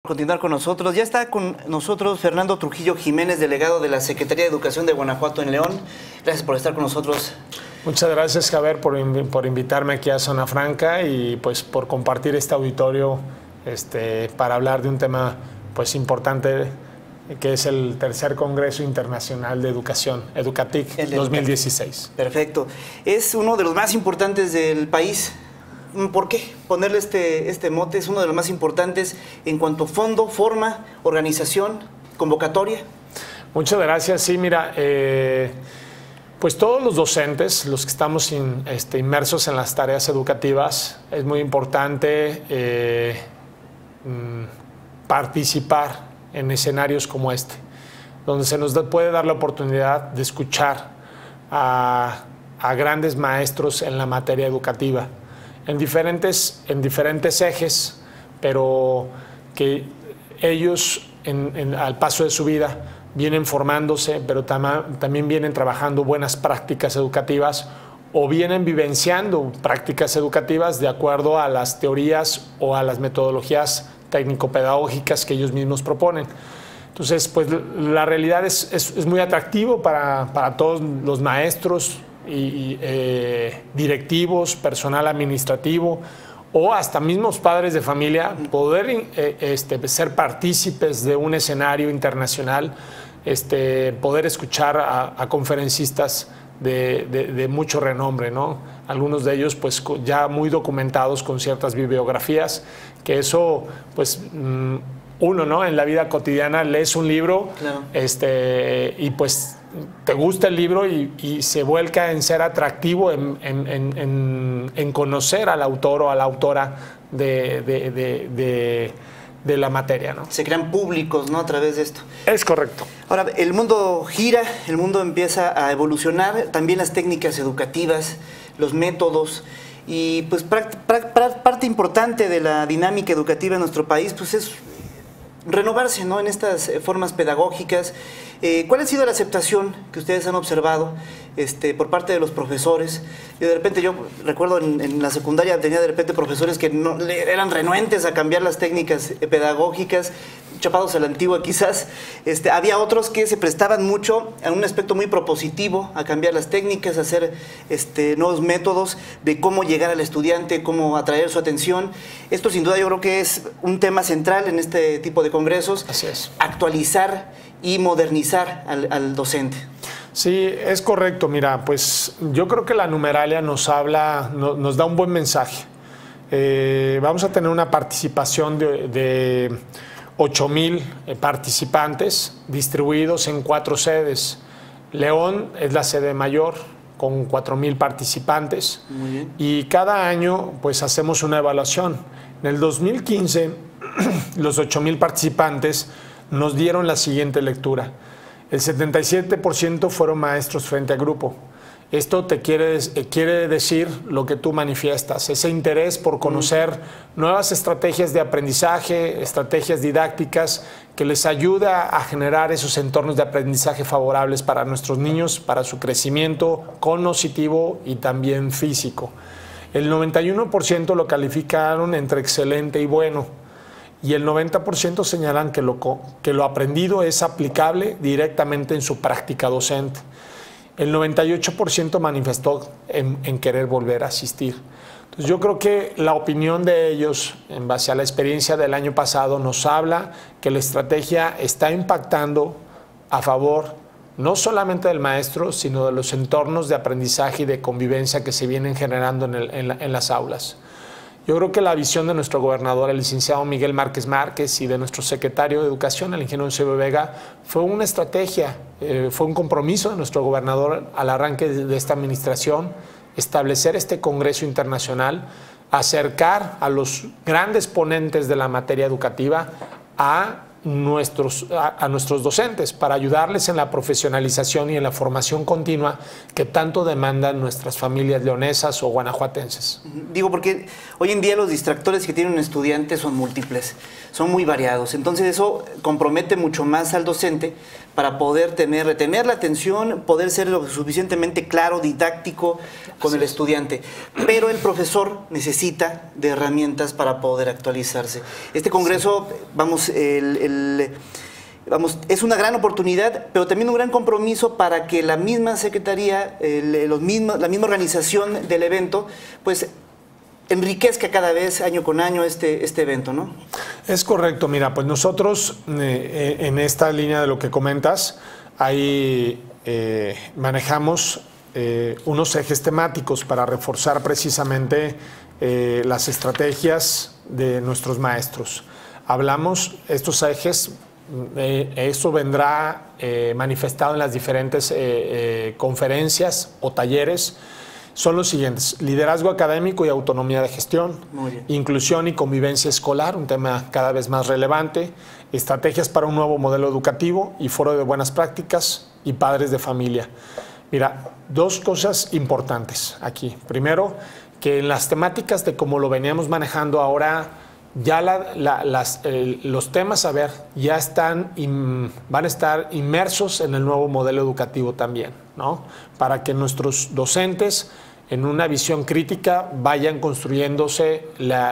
continuar con nosotros. Ya está con nosotros Fernando Trujillo Jiménez, delegado de la Secretaría de Educación de Guanajuato en León. Gracias por estar con nosotros. Muchas gracias, Javier, por invitarme aquí a Zona Franca y pues por compartir este auditorio para hablar de un tema pues importante, que es el tercer Congreso Internacional de Educación, Educatic 2016. Perfecto. Es uno de los más importantes del país. ¿Por qué ponerle este mote? Es uno de los más importantes en cuanto a fondo, forma, organización, convocatoria. Muchas gracias. Sí, mira, pues todos los docentes, los que estamos inmersos en las tareas educativas, es muy importante participar en escenarios como este, donde se nos puede dar la oportunidad de escuchar a grandes maestros en la materia educativa, en diferentes ejes, pero que ellos al paso de su vida vienen formándose, pero también vienen trabajando buenas prácticas educativas o vienen vivenciando prácticas educativas de acuerdo a las teorías o a las metodologías técnico-pedagógicas que ellos mismos proponen. Entonces, pues la realidad es muy atractivo para todos los maestros y directivos, personal administrativo o hasta mismos padres de familia, poder ser partícipes de un escenario internacional, poder escuchar a conferencistas de mucho renombre, ¿no? Algunos de ellos pues ya muy documentados con ciertas bibliografías, que eso pues uno, ¿no? En la vida cotidiana lees un libro, claro, y pues te gusta el libro y se vuelca en ser atractivo, en conocer al autor o a la autora de la materia, ¿no? Se crean públicos, ¿no? A través de esto. Es correcto. Ahora, el mundo gira, el mundo empieza a evolucionar, también las técnicas educativas, los métodos, y pues parte importante de la dinámica educativa en nuestro país pues es renovarse, ¿no? En estas formas pedagógicas. ¿Cuál ha sido la aceptación que ustedes han observado por parte de los profesores? Y de repente yo recuerdo en la secundaria tenía de repente profesores que eran renuentes a cambiar las técnicas pedagógicas, chapados a la antigua quizás. Había otros que se prestaban mucho a un aspecto muy propositivo, a cambiar las técnicas, a hacer nuevos métodos de cómo llegar al estudiante, cómo atraer su atención. Esto sin duda yo creo que es un tema central en este tipo de congresos. Así es. Actualizar y modernizar al docente. Sí, es correcto. Mira, pues yo creo que la numeralia nos da un buen mensaje. Vamos a tener una participación de 8,000 participantes distribuidos en 4 sedes. León es la sede mayor con 4,000 participantes. Muy bien. Y cada año pues hacemos una evaluación. En el 2015 los 8,000 participantes nos dieron la siguiente lectura. El 77% fueron maestros frente a grupo. Esto quiere decir lo que tú manifiestas, ese interés por conocer nuevas estrategias de aprendizaje, estrategias didácticas que les ayuda a generar esos entornos de aprendizaje favorables para nuestros niños, para su crecimiento cognitivo y también físico. El 91% lo calificaron entre excelente y bueno. Y el 90% señalan que lo aprendido es aplicable directamente en su práctica docente. El 98% manifestó en querer volver a asistir. Entonces yo creo que la opinión de ellos, en base a la experiencia del año pasado, nos habla que la estrategia está impactando a favor no solamente del maestro, sino de los entornos de aprendizaje y de convivencia que se vienen generando en las aulas. Yo creo que la visión de nuestro gobernador, el licenciado Miguel Márquez Márquez, y de nuestro secretario de Educación, el ingeniero Eusebio Vega, fue una estrategia, fue un compromiso de nuestro gobernador al arranque de esta administración, establecer este Congreso Internacional, acercar a los grandes ponentes de la materia educativa a a nuestros docentes, para ayudarles en la profesionalización y en la formación continua que tanto demandan nuestras familias leonesas o guanajuatenses. Digo, porque hoy en día los distractores que tiene un estudiante son múltiples, son muy variados. Entonces eso compromete mucho más al docente para poder retener la atención, poder ser lo suficientemente claro, didáctico con el estudiante. Pero el profesor necesita de herramientas para poder actualizarse. Este congreso, vamos, es una gran oportunidad, pero también un gran compromiso para que la misma secretaría, la misma organización del evento, pues enriquezca cada vez, año con año, este evento, ¿no? Es correcto. Mira, pues nosotros en esta línea de lo que comentas, ahí manejamos unos ejes temáticos para reforzar precisamente las estrategias de nuestros maestros. Hablamos, estos ejes, eso vendrá manifestado en las diferentes conferencias o talleres. Son los siguientes: liderazgo académico y autonomía de gestión, inclusión y convivencia escolar, un tema cada vez más relevante, estrategias para un nuevo modelo educativo y foro de buenas prácticas y padres de familia. Mira, dos cosas importantes aquí. Primero, que en las temáticas de cómo lo veníamos manejando ahora, ya los temas a ver ya van a estar inmersos en el nuevo modelo educativo también, ¿no? Para que nuestros docentes, en una visión crítica, vayan construyéndose,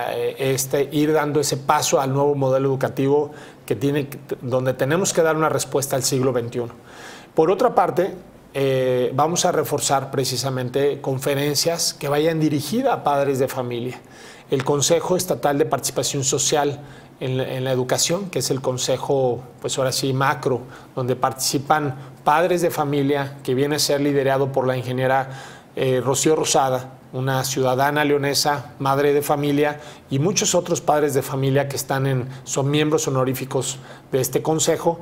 ir dando ese paso al nuevo modelo educativo donde tenemos que dar una respuesta al siglo XXI. Por otra parte, vamos a reforzar precisamente conferencias que vayan dirigidas a padres de familia. El Consejo Estatal de Participación Social en la Educación, que es el consejo, pues ahora sí, macro, donde participan padres de familia, que viene a ser liderado por la ingeniera Rocío Rosada, una ciudadana leonesa, madre de familia, y muchos otros padres de familia que son miembros honoríficos de este consejo.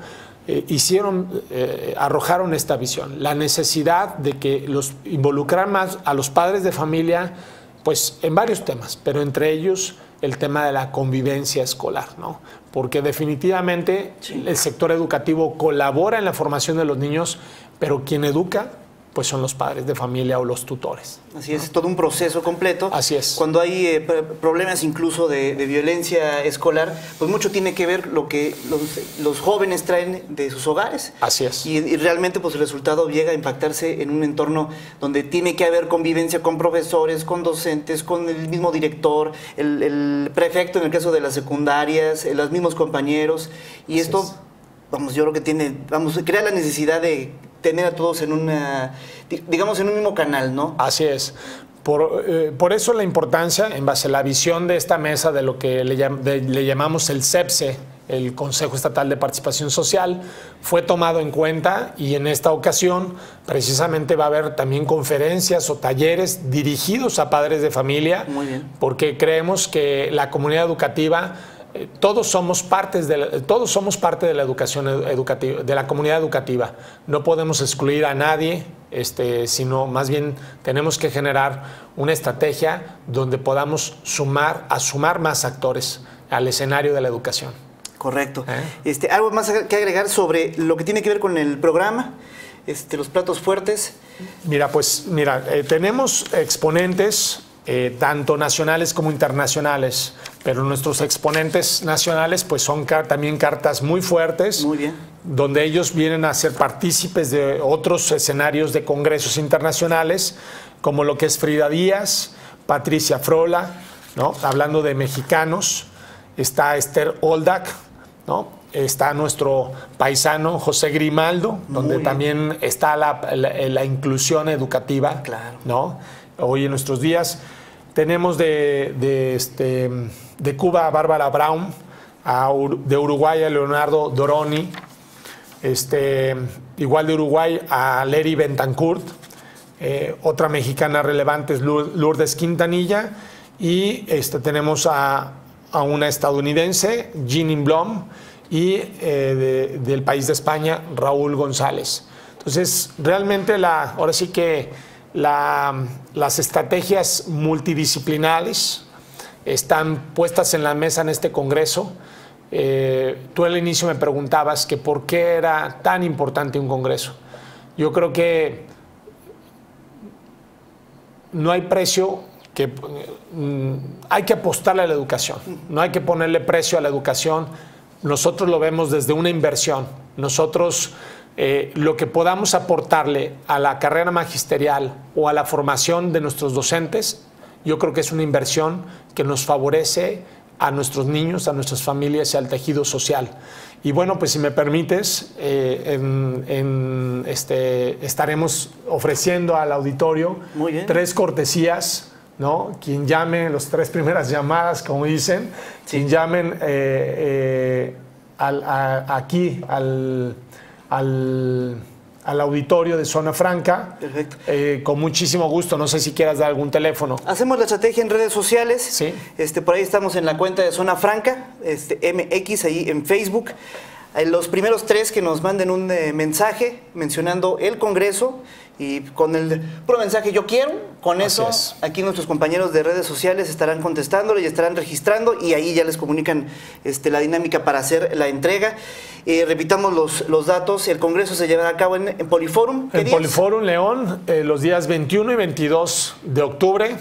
Arrojaron esta visión, la necesidad de que involucrar más a los padres de familia, pues en varios temas, pero entre ellos el tema de la convivencia escolar, ¿no? Porque definitivamente el sector educativo colabora en la formación de los niños, pero quien educa, pues son los padres de familia o los tutores. Así es, todo un proceso completo. Así es. Cuando hay problemas incluso de violencia escolar, pues mucho tiene que ver lo que los jóvenes traen de sus hogares. Así es. Y realmente pues el resultado llega a impactarse en un entorno donde tiene que haber convivencia con profesores, con docentes, con el mismo director, el prefecto en el caso de las secundarias, los mismos compañeros. Y Así esto, vamos, yo creo que crea la necesidad de tener a todos en un mismo canal, ¿no? Así es. Por eso la importancia, en base a la visión de esta mesa, de lo que le llamamos el CEPSE, el Consejo Estatal de Participación Social, fue tomado en cuenta, y en esta ocasión precisamente va a haber también conferencias o talleres dirigidos a padres de familia. Muy bien. Porque creemos que la comunidad educativa, todos somos parte de la educación educativa, de la comunidad educativa. No podemos excluir a nadie, sino más bien tenemos que generar una estrategia donde podamos sumar más actores al escenario de la educación. Correcto. ¿Algo más que agregar sobre lo que tiene que ver con el programa? Los platos fuertes. Mira, tenemos exponentes tanto nacionales como internacionales, pero nuestros exponentes nacionales pues son también cartas muy fuertes. Muy bien. Donde ellos vienen a ser partícipes de otros escenarios de congresos internacionales, como lo que es Frida Díaz, Patricia Frola, ¿no? Hablando de mexicanos, está Esther Oldak, ¿no? Está nuestro paisano José Grimaldo, donde también está la inclusión educativa, claro, ¿no? Hoy en nuestros días tenemos de Cuba a Bárbara Brown, de Uruguay a Leonardo Doroni, igual de Uruguay a Leri Bentancourt, otra mexicana relevante es Lourdes Quintanilla, y tenemos a una estadounidense, Jeanine Blom, y del país de España, Raúl González. Entonces, realmente ahora sí que las estrategias multidisciplinares están puestas en la mesa en este congreso, Tú al inicio me preguntabas que por qué era tan importante un congreso. Yo creo que no hay precio que hay que apostarle a la educación, no hay que ponerle precio a la educación. Nosotros lo vemos desde una inversión. Nosotros lo que podamos aportarle a la carrera magisterial o a la formación de nuestros docentes, yo creo que es una inversión que nos favorece a nuestros niños, a nuestras familias y al tejido social. Y bueno, pues si me permites, estaremos ofreciendo al auditorio 3 cortesías, ¿no? Quien llame, las 3 primeras llamadas, como dicen, sí. Quien llamen aquí al auditorio de Zona Franca. Perfecto. Con muchísimo gusto. No sé si quieras dar algún teléfono. Hacemos la estrategia en redes sociales. Sí. Por ahí estamos en la cuenta de Zona Franca, MX, ahí en Facebook. Los primeros 3 que nos manden un mensaje mencionando el Congreso y con el puro mensaje "yo quiero", con eso aquí nuestros compañeros de redes sociales estarán contestándole y estarán registrando, y ahí ya les comunican la dinámica para hacer la entrega. Repitamos los datos. El Congreso se llevará a cabo en Poliforum. En Poliforum León, los días 21 y 22 de octubre.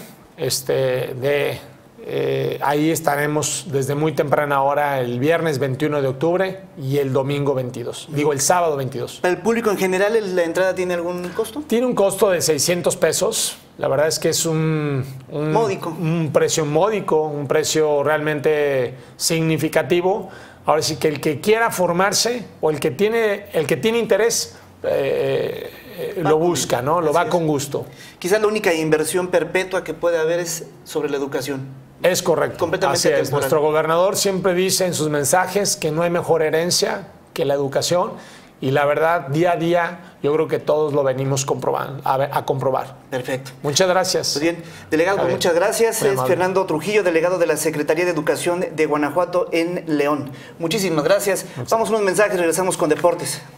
Ahí estaremos desde muy temprana hora el viernes 21 de octubre y el domingo 22. Digo, el sábado 22. ¿Para el público en general la entrada tiene algún costo? Tiene un costo de 600 pesos. La verdad es que es un precio módico, un precio realmente significativo. Ahora sí que el que quiera formarse o el que tiene interés lo busca, ¿no? Lo va con gusto. Quizás la única inversión perpetua que puede haber es sobre la educación. Es correcto. Completamente así es. Nuestro gobernador siempre dice en sus mensajes que no hay mejor herencia que la educación, y la verdad, día a día, yo creo que todos lo venimos a comprobar. Perfecto. Muchas gracias. Pues bien, delegado, pues muchas gracias. Es Fernando Trujillo, delegado de la Secretaría de Educación de Guanajuato en León. Muchísimas gracias. Vamos a unos mensajes, regresamos con deportes.